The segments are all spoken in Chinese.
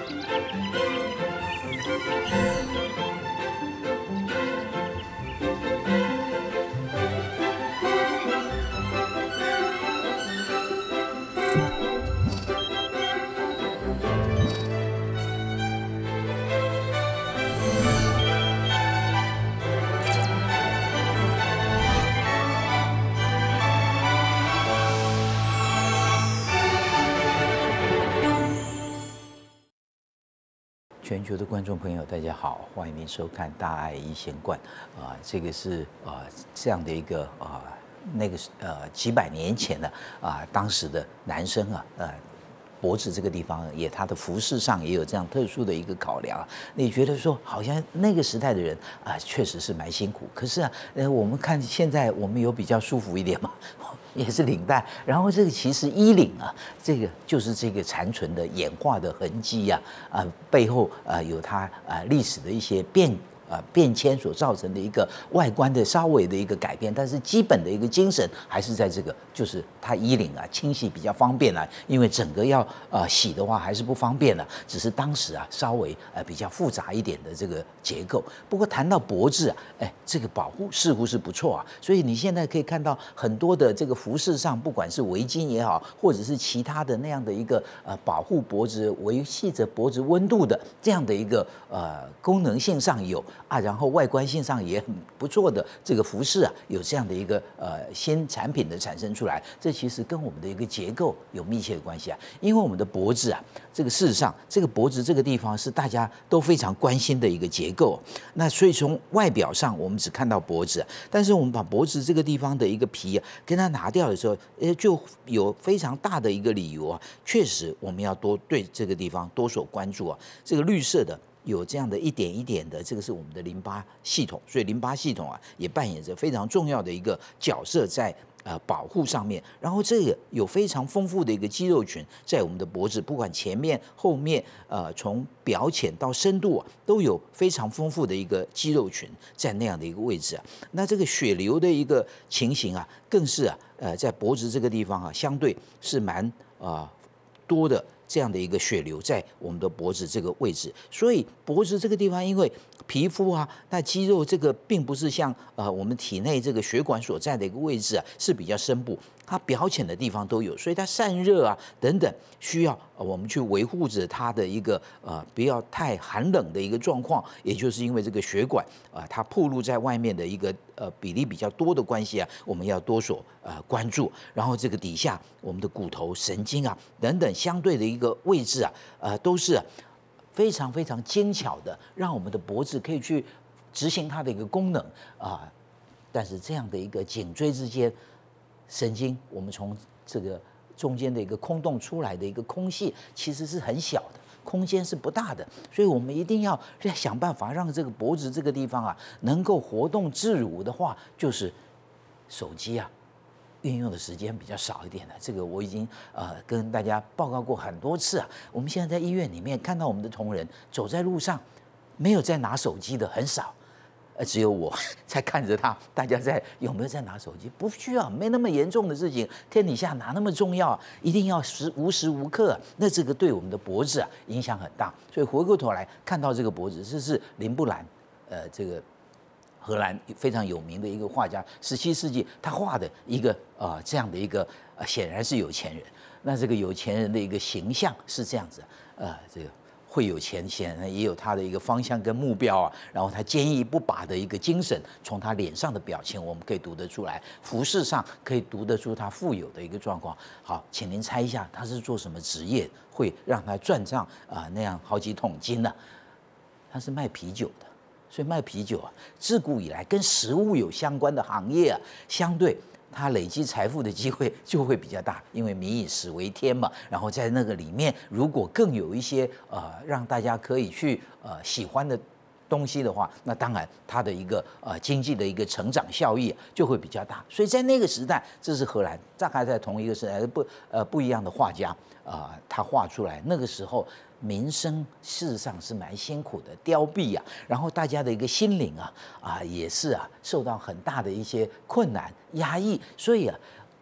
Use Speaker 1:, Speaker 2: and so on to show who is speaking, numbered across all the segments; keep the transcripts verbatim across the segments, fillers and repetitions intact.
Speaker 1: 全球的观众朋友，大家好，欢迎您收看《大爱一贤观》啊、呃，这个是啊、呃、这样的一个啊、呃、那个呃几百年前的啊、呃、当时的男生啊呃脖子这个地方也他的服饰上也有这样特殊的一个考量。你觉得说好像那个时代的人啊、呃、确实是蛮辛苦，可是啊呃我们看现在我们有比较舒服一点嘛。也是领带，然后这个其实衣领啊，这个就是这个残存的演化的痕迹呀、啊，啊、呃、背后啊、呃、有它啊、呃、历史的一些变啊、呃、变迁所造成的一个外观的稍微的一个改变，但是基本的一个精神还是在这个，就是它衣领啊清洗比较方便啊，因为整个要呃洗的话还是不方便了，只是当时啊稍微呃比较复杂一点的这个结构。不过谈到脖子啊，哎，这个保护似乎是不错啊，所以你现在可以看到很多的这个服饰上，不管是围巾也好，或者是其他的那样的一个呃保护脖子、维系着脖子温度的这样的一个呃功能性上有啊，然后外观性上也很不错的这个服饰啊，有这样的一个呃新产品的产生出来，这其实跟我们的一个结构有密切的关系啊，因为我们的脖子啊，这个事实上这个脖子这个地方是大家都非常关心的一个结构，那所以从外表上我们只看到脖子，但是我们把脖子这个地方的一个皮啊跟它拿掉的时候，呃，就有非常大的一个理由啊，确实我们要多对这个地方多所关注啊。这个绿色的有这样的一点一点的，这个是我们的淋巴系统，所以淋巴系统啊也扮演着非常重要的一个角色在。呃，保护上面，然后这个有非常丰富的一个肌肉群在我们的脖子，不管前面、后面，呃，从表浅到深度啊，都有非常丰富的一个肌肉群在那样的一个位置啊。那这个血流的一个情形啊，更是啊，呃，在脖子这个地方啊，相对是蛮啊、呃、多的。这样的一个血流在我们的脖子这个位置，所以脖子这个地方，因为皮肤啊，那肌肉这个并不是像呃我们体内这个血管所在的一个位置啊，是比较深部，它表浅的地方都有，所以它散热啊等等，需要我们去维护着它的一个呃不要太寒冷的一个状况，也就是因为这个血管啊、呃、它暴露在外面的一个呃比例比较多的关系啊，我们要多所呃关注，然后这个底下我们的骨头、神经啊等等相对的一个位置啊，呃都是非常非常精巧的，让我们的脖子可以去执行它的一个功能啊、呃。但是这样的一个颈椎之间神经，我们从这个中间的一个空洞出来的一个空隙，其实是很小的。空间是不大的，所以我们一定要想办法让这个脖子这个地方啊能够活动自如的话，就是手机啊运用的时间比较少一点的。这个我已经呃跟大家报告过很多次啊。我们现在在医院里面看到我们的同仁走在路上，没有在拿手机的很少。呃，只有我在看着他，大家在有没有在拿手机？不需要，没那么严重的事情，天底下哪那么重要？一定要时无时无刻，那这个对我们的脖子啊影响很大。所以回过头来看到这个脖子，这是林布兰，呃，这个荷兰非常有名的一个画家，十七世纪他画的一个呃这样的一个呃显然是有钱人。那这个有钱人的一个形象是这样子，呃，这个。会有钱，显然也有他的一个方向跟目标啊，然后他坚毅不拔的一个精神，从他脸上的表情我们可以读得出来，服饰上可以读得出他富有的一个状况。好，请您猜一下他是做什么职业，会让他赚上啊、呃、那样好几桶金呢、啊？他是卖啤酒的，所以卖啤酒啊，自古以来跟食物有相关的行业啊，相对。他累积财富的机会就会比较大，因为民以食为天嘛。然后在那个里面，如果更有一些呃让大家可以去呃喜欢的东西的话，那当然它的一个呃经济的一个成长效益就会比较大。所以在那个时代，这是荷兰，大概在同一个时代，不呃不一样的画家啊、呃，他画出来那个时候。民生事实上是蛮辛苦的，凋敝啊，然后大家的一个心灵啊啊也是啊受到很大的一些困难压抑，所以啊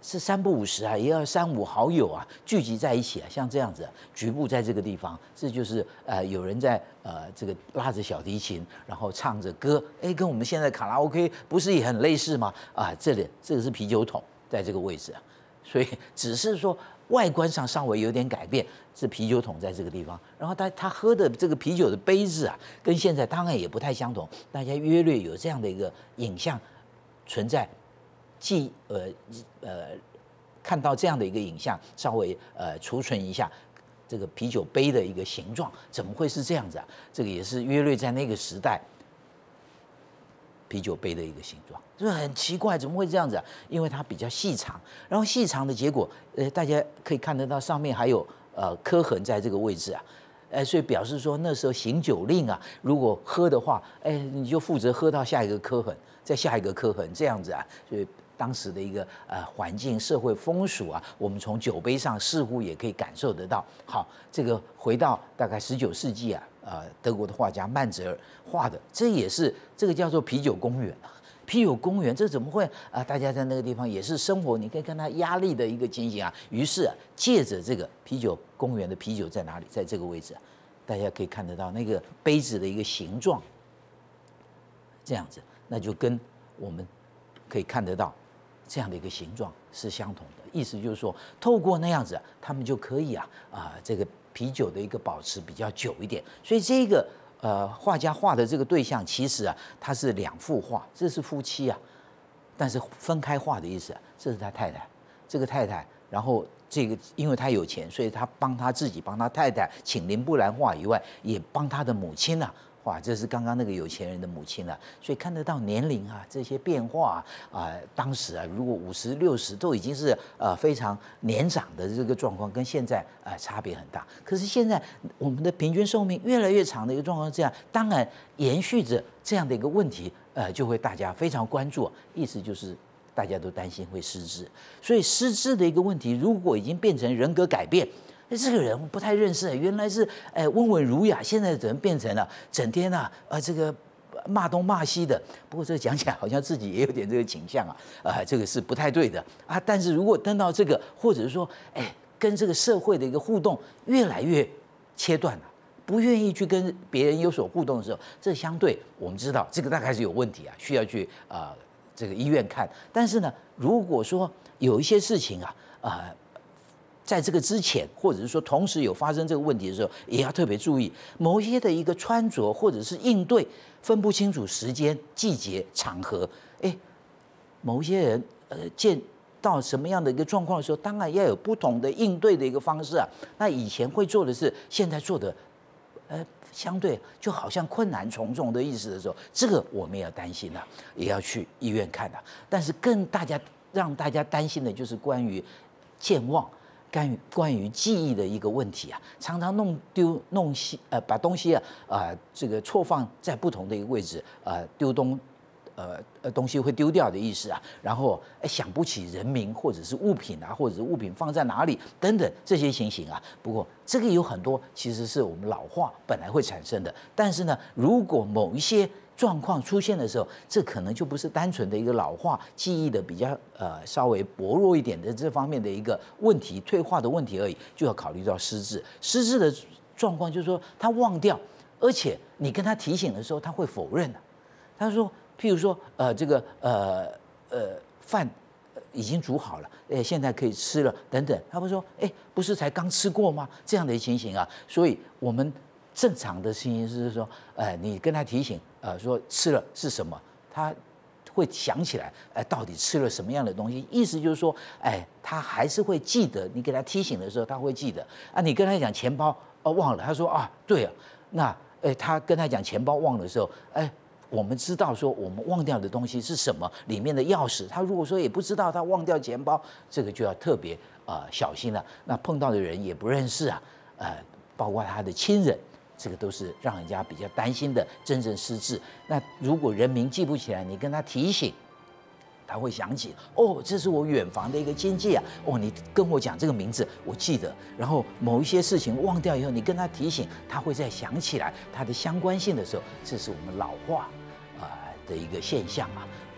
Speaker 1: 是三不五时啊，也要三五好友啊聚集在一起啊，像这样子、啊，局部在这个地方，这就是呃有人在呃这个拉着小提琴，然后唱着歌，哎，跟我们现在卡拉 OK 不是也很类似吗？啊，这里这个是啤酒桶，在这个位置啊，所以只是说外观上稍微有点改变，是啤酒桶在这个地方，然后他他喝的这个啤酒的杯子啊，跟现在当然也不太相同，大家约略有这样的一个影像存在。记呃呃看到这样的一个影像，稍微呃储存一下这个啤酒杯的一个形状，怎么会是这样子啊？这个也是约略在那个时代啤酒杯的一个形状，就是很奇怪，怎么会这样子啊？因为它比较细长，然后细长的结果，呃，大家可以看得到上面还有呃刻痕在这个位置啊。哎，所以表示说那时候行酒令啊，如果喝的话，哎，你就负责喝到下一个刻痕，再下一个刻痕这样子啊。所以当时的一个呃环境、社会风俗啊，我们从酒杯上似乎也可以感受得到。好，这个回到大概十九世纪啊，呃，德国的画家曼泽尔画的，这也是这个叫做啤酒公园。啤酒公园，这怎么会啊？大家在那个地方也是生活，你可以看到压力的一个情形啊。于是啊，借着这个啤酒公园的啤酒在哪里，在这个位置、啊，大家可以看得到那个杯子的一个形状，这样子，那就跟我们可以看得到这样的一个形状是相同的。意思就是说，透过那样子、啊，他们就可以啊啊，这个啤酒的一个保持比较久一点。所以这个。呃，画家画的这个对象，其实啊，他是两幅画，这是夫妻啊，但是分开画的意思、啊，这是他太太，这个太太，然后这个因为他有钱，所以他帮他自己，帮他太太请林布兰画以外，也帮他的母亲啊画，这是刚刚那个有钱人的母亲啊，所以看得到年龄啊这些变化啊、呃，当时啊，如果五十六十都已经是呃非常年长的这个状况，跟现在呃差别很大。可是现在我们的平均寿命越来越长的一个状况，这样当然延续着这样的一个问题，呃，就会大家非常关注，意思就是大家都担心会失智，所以失智的一个问题，如果已经变成人格改变。这个人不太认识，原来是哎温文儒雅，现在怎么变成了整天啊呃这个骂东骂西的？不过这讲起来好像自己也有点这个倾向啊，啊、呃、这个是不太对的啊。但是如果登到这个，或者是说哎跟这个社会的一个互动越来越切断了，不愿意去跟别人有所互动的时候，这相对我们知道这个大概是有问题啊，需要去啊、呃、这个医院看。但是呢，如果说有一些事情啊啊。呃在这个之前，或者是说同时有发生这个问题的时候，也要特别注意某一些的一个穿着或者是应对分不清楚时间、季节、场合。哎，某一些人呃见到什么样的一个状况的时候，当然要有不同的应对的一个方式啊。那以前会做的事，现在做的呃相对就好像困难重重的意思的时候，这个我们也要担心啊，也要去医院看啊。但是更大家让大家担心的就是关于健忘。关于关于记忆的一个问题啊，常常弄丢弄西呃把东西啊啊、呃、这个错放在不同的一个位置啊、呃、丢东呃呃东西会丢掉的意思啊，然后哎想不起人名或者是物品啊，或者是物品放在哪里等等这些情形啊。不过这个有很多其实是我们老化本来会产生的，但是呢，如果某一些状况出现的时候，这可能就不是单纯的一个老化记忆的比较呃稍微薄弱一点的这方面的一个问题退化的问题而已，就要考虑到失智。失智的状况就是说他忘掉，而且你跟他提醒的时候，他会否认的、啊。他说，譬如说呃这个呃呃饭已经煮好了，哎现在可以吃了等等，他会说哎不是才刚吃过吗？这样的情形啊，所以我们。正常的情形是说，呃，你跟他提醒，呃，说吃了是什么，他会想起来，哎、呃，到底吃了什么样的东西？意思就是说，哎，他还是会记得。你给他提醒的时候，他会记得。啊，你跟他讲钱包，哦，忘了，他说啊，对啊，那，哎，他跟他讲钱包忘了的时候，哎，我们知道说我们忘掉的东西是什么，里面的钥匙。他如果说也不知道他忘掉钱包，这个就要特别呃小心了。那碰到的人也不认识啊，呃，包括他的亲人。这个都是让人家比较担心的真正失智。那如果人名记不起来，你跟他提醒，他会想起哦，这是我远房的一个亲戚啊。哦，你跟我讲这个名字，我记得。然后某一些事情忘掉以后，你跟他提醒，他会再想起来它的相关性的时候，这是我们老化啊、呃、的一个现象啊。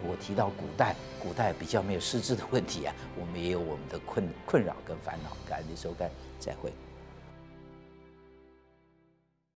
Speaker 1: 如果提到古代，古代比较没有失智的问题啊，我们也有我们的困困扰跟烦恼。感谢收看，再会。